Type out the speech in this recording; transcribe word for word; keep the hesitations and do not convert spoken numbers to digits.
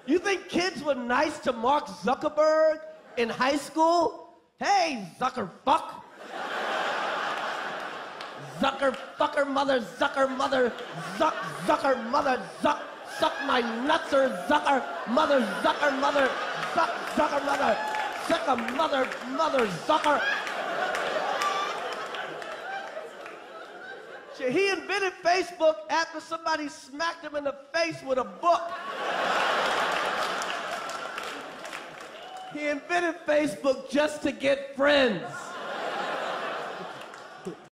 You think kids were nice to Mark Zuckerberg in high school? Hey, Zucker fuck. Zucker fucker mother, Zucker mother, Zuck, Zucker mother, Zuck, suck my nutser, Zucker mother, Zucker mother, Zuck, Zucker mother, Zucker mother, mother, Zucker. He invented Facebook after somebody smacked him in the face with a book. He invented Facebook just to get friends.